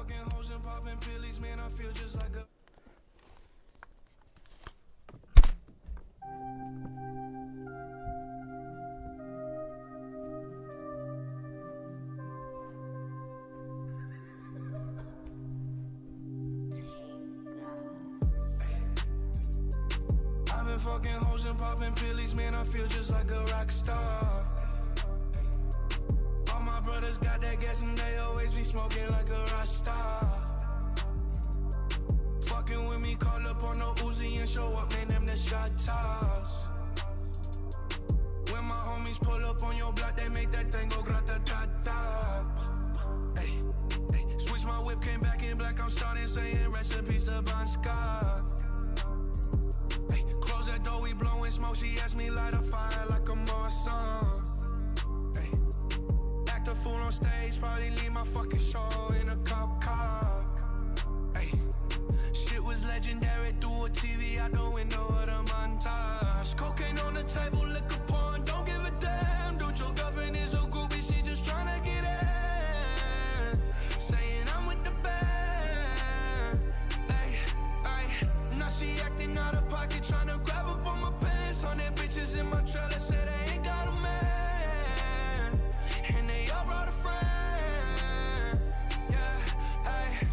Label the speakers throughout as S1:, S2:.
S1: fucking hoes and popping pillies, man, I feel just like a... I've been fucking hoes and popping pillies, man, I feel just like a rock star. All my brothers got that gas and they always be smoking like a rock star. Fucking with me, call up on no Uzi and show up, man, them the shot toss. When my homies pull up on your block, they make that thing go grata-ta-ta. Hey, hey, switch my whip, came back in black, I'm starting saying rest in peace to Bon Scott. Hey, close that door, we blowing smoke, she asked me light a fire like a Marsan. Hey, act a fool on stage, probably leave my fucking show in a cop car. Hey, shit was legendary, through a TV out the window of the montage. Cocaine on the table, liquor porn, don't give a damn. Dude, your girlfriend is a groupie, she just tryna get in. Saying I'm with the band. Ay, ay, now she acting out of pocket, tryna grab up on my pants. On that bitches in my trailer, say they ain't got a man. And they all brought a friend. Yeah, ay.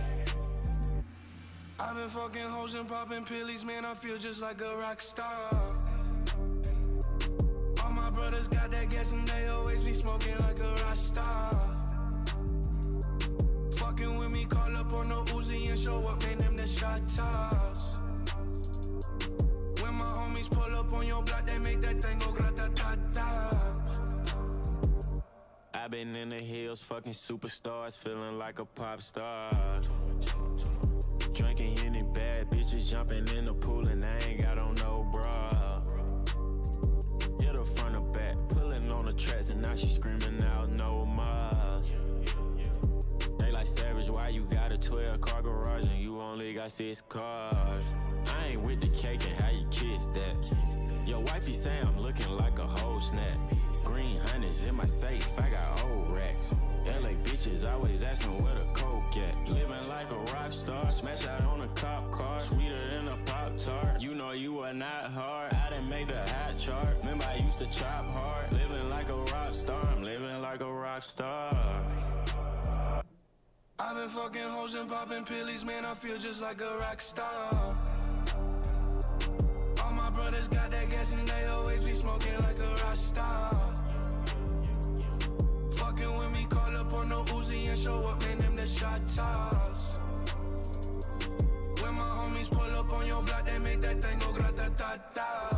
S1: I've been fucking hoes and popping pillies, man, I feel just like a rock star. All my brothers got that gas and they always be smoking like a rock star. Fucking with me, call up on no Uzi and show up, man, them the shot toss. When my homies pull up on your block, they make that thing go grata-ta-ta.
S2: I've been in the hills, fucking superstars, feeling like a pop star. Drinking Henny, bad bitches jumping in the pool and I ain't got on no bra. Hit her front or back, pulling on the tracks and now she screaming out no more. They like Savage, why you got a 12-car garage and you only got 6 cars? I ain't with the cake and how you kiss that. Your wifey say I'm looking like a whole snap. Green hundreds in my safe, I got old racks. LA bitches always asking where the coke at. Living like a rock star, smash out on a cop car, sweeter than a Pop-Tart. You know you are not hard, I didn't make the hot chart. Remember I used to chop hard, living like a rock star, I'm living like a rock star.
S1: I've been fucking hoes and popping pillies, man, I feel just like a rock star. All my brothers got that gas and they always be smoking like a rock star. Fucking with me, call up on no Uzi and show up, man, them the shot toss. When my homies pull up on your block, they make that thing go grata-ta-ta.